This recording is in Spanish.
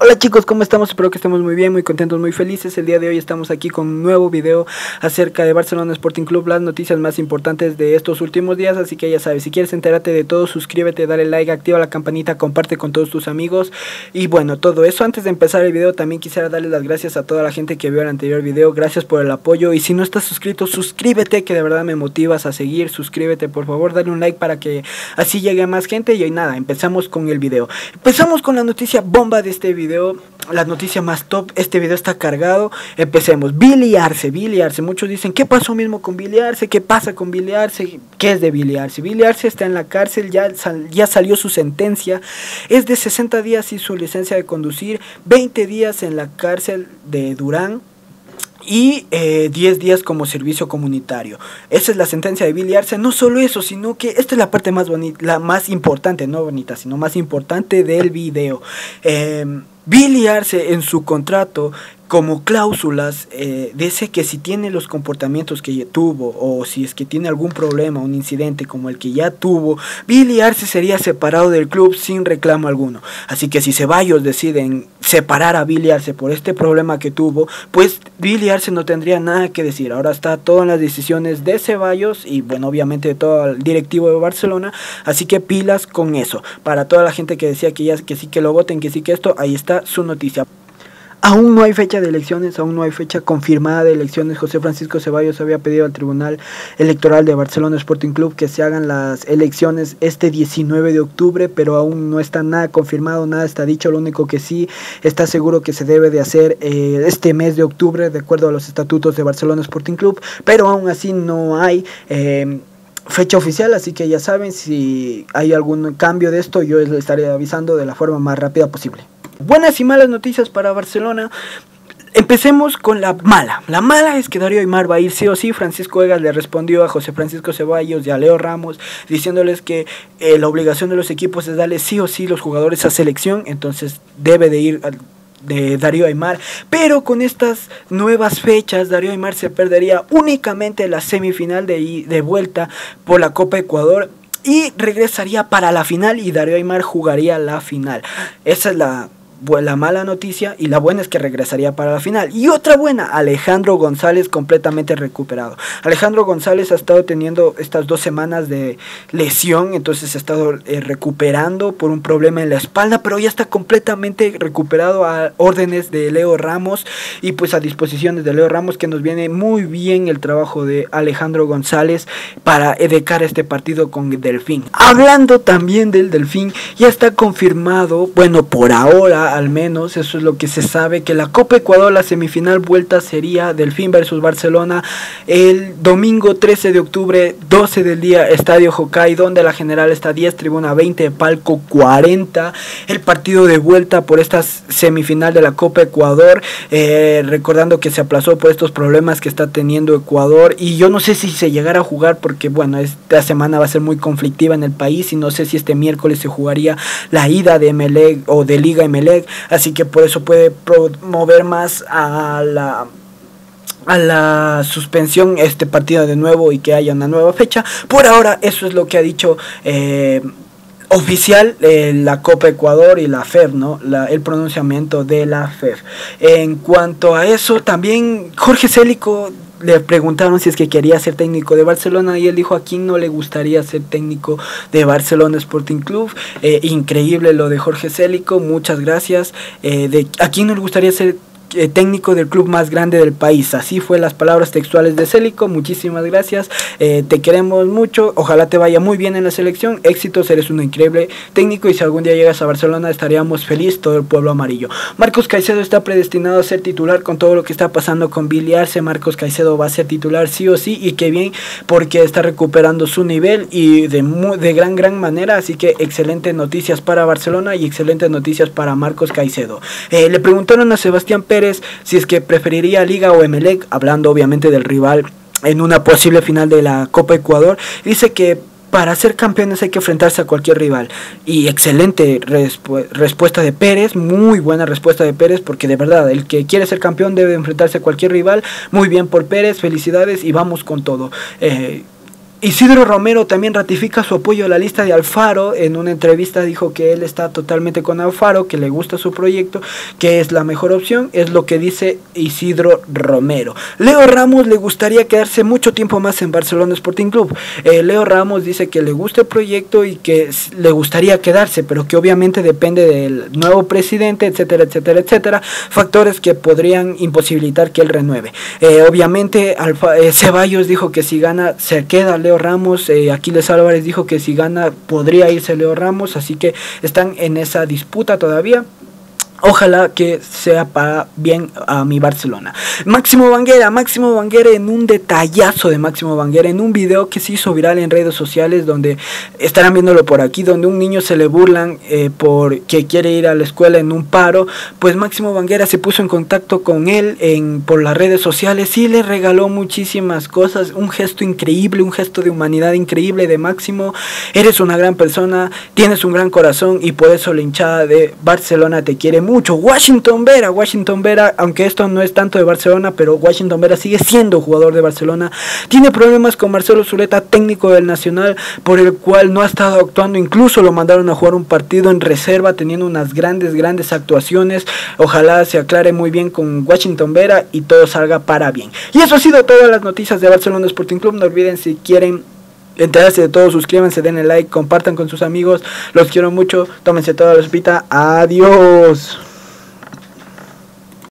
Hola chicos, ¿cómo estamos? Espero que estemos muy bien, muy contentos, muy felices. El día de hoy estamos aquí con un nuevo video acerca de Barcelona Sporting Club, las noticias más importantes de estos últimos días. Así que ya sabes, si quieres enterarte de todo, suscríbete, dale like, activa la campanita, comparte con todos tus amigos. Y bueno, todo eso. Antes de empezar el video, también quisiera darles las gracias a toda la gente que vio el anterior video. Gracias por el apoyo, y si no estás suscrito, suscríbete, que de verdad me motivas a seguir. Suscríbete, por favor, dale un like para que así llegue a más gente. Y hoy nada, empezamos con el video. Empezamos con la noticia bomba de este video, la noticia más top. Este video está cargado. Empecemos. Billy Arce. Muchos dicen, ¿qué pasó mismo con Billy Arce? ¿Qué pasa con Billy Arce? ¿Qué es de Billy Arce? Billy Arce está en la cárcel, ya salió su sentencia. Es de 60 días y su licencia de conducir, 20 días en la cárcel de Durán y 10 días como servicio comunitario. Esa es la sentencia de Billy Arce. No solo eso, sino que esta es la parte más bonita, la más importante, no bonita, sino más importante del video. Billy Arce en su contrato, como cláusulas, dice que si tiene los comportamientos que tuvo, o si es que tiene algún problema, un incidente como el que ya tuvo, Billy Arce sería separado del club sin reclamo alguno. Así que si Ceballos deciden separar a Billy Arce por este problema que tuvo, pues Billy Arce no tendría nada que decir. Ahora está todo en las decisiones de Ceballos y bueno, obviamente de todo el directivo de Barcelona. Así que pilas con eso. Para toda la gente que decía que sí que lo voten, que sí que esto, ahí está su noticia. Aún no hay fecha de elecciones, aún no hay fecha confirmada de elecciones. José Francisco Ceballos había pedido al Tribunal Electoral de Barcelona Sporting Club que se hagan las elecciones este 19 de octubre, pero aún no está nada confirmado, nada está dicho. Lo único que sí está seguro que se debe de hacer este mes de octubre, de acuerdo a los estatutos de Barcelona Sporting Club, pero aún así no hay fecha oficial. Así que ya saben, si hay algún cambio de esto, yo les estaré avisando de la forma más rápida posible. Buenas y malas noticias para Barcelona. Empecemos con la mala. La mala es que Darío Aimar va a ir sí o sí. Francisco Egas le respondió a José Francisco Ceballos y a Leo Ramos diciéndoles que la obligación de los equipos es darle sí o sí los jugadores a selección. Entonces debe de ir de Darío Aimar, pero con estas nuevas fechas Darío Aimar se perdería únicamente la semifinal de vuelta por la Copa Ecuador y regresaría para la final, y Darío Aimar jugaría la final. Esa es la mala noticia, y la buena es que regresaría para la final. Y otra buena, Alejandro González completamente recuperado. Alejandro González ha estado teniendo estas 2 semanas de lesión, entonces ha estado recuperando por un problema en la espalda, pero ya está completamente recuperado a órdenes de Leo Ramos y pues a disposiciones de Leo Ramos, que nos viene muy bien el trabajo de Alejandro González para dedicar este partido con Delfín. Hablando también del Delfín, ya está confirmado, bueno, por ahora al menos, eso es lo que se sabe, que la Copa Ecuador, la semifinal vuelta sería Delfín versus Barcelona el domingo 13 de octubre, 12 del día, Estadio Jocay, donde la general está 10, tribuna 20, palco 40. El partido de vuelta por esta semifinal de la Copa Ecuador, recordando que se aplazó por estos problemas que está teniendo Ecuador, y yo no sé si se llegara a jugar porque bueno, esta semana va a ser muy conflictiva en el país, y no sé si este miércoles se jugaría la ida de Emelec o de Liga Emelec. Así que por eso puede promover más a la suspensión este partido de nuevo y que haya una nueva fecha. Por ahora eso es lo que ha dicho oficial la Copa Ecuador y la FEF, ¿no? El pronunciamiento de la FEF. En cuanto a eso, también Jorge Célico le preguntaron si es que quería ser técnico de Barcelona, y él dijo a quién no le gustaría ser técnico de Barcelona Sporting Club. Increíble lo de Jorge Célico, muchas gracias. ¿A quién no le gustaría ser técnico del club más grande del país? Así fue las palabras textuales de Célico. Muchísimas gracias, te queremos mucho, ojalá te vaya muy bien en la selección, éxitos, eres un increíble técnico, y si algún día llegas a Barcelona estaríamos feliz todo el pueblo amarillo. Marcos Caicedo está predestinado a ser titular con todo lo que está pasando con Billy Arce. Marcos Caicedo va a ser titular sí o sí, y qué bien, porque está recuperando su nivel y de gran manera. Así que excelentes noticias para Barcelona y excelentes noticias para Marcos Caicedo. Le preguntaron a Sebastián Pérez si es que preferiría Liga o Emelec, hablando obviamente del rival en una posible final de la Copa Ecuador. Dice que para ser campeones hay que enfrentarse a cualquier rival. Y excelente respuesta de Pérez, muy buena respuesta de Pérez, porque de verdad el que quiere ser campeón debe enfrentarse a cualquier rival. Muy bien por Pérez, felicidades y vamos con todo. Isidro Romero también ratifica su apoyo a la lista de Alfaro. En una entrevista dijo que él está totalmente con Alfaro, que le gusta su proyecto, que es la mejor opción, es lo que dice Isidro Romero. Leo Ramos le gustaría quedarse mucho tiempo más en Barcelona Sporting Club. Leo Ramos dice que le gusta el proyecto y que le gustaría quedarse, pero que obviamente depende del nuevo presidente, etcétera, etcétera, etcétera, factores que podrían imposibilitar que él renueve. Obviamente Ceballos dijo que si gana se queda Leo Ramos, Aquiles Álvarez dijo que si gana podría irse Leo Ramos, así que están en esa disputa todavía. Ojalá que sea para bien a mi Barcelona. Máximo Banguera en un detallazo de Máximo Banguera, en un video que se hizo viral en redes sociales, donde estarán viéndolo por aquí, donde un niño se le burlan porque quiere ir a la escuela en un paro. Pues Máximo Banguera se puso en contacto con él por las redes sociales y le regaló muchísimas cosas. Un gesto increíble, un gesto de humanidad increíble de Máximo. Eres una gran persona, tienes un gran corazón y por eso la hinchada de Barcelona te quiere mucho. Washington Vera, aunque esto no es tanto de Barcelona, pero Washington Vera sigue siendo jugador de Barcelona. Tiene problemas con Marcelo Zuleta, técnico del Nacional, por el cual no ha estado actuando. Incluso lo mandaron a jugar un partido en reserva, teniendo unas grandes actuaciones. Ojalá se aclare muy bien con Washington Vera y todo salga para bien. Y eso ha sido todas las noticias de Barcelona Sporting Club. No olviden, si quieren enterarse de todo, suscríbanse, denle like, compartan con sus amigos. Los quiero mucho, tómense toda la sopita. Adiós.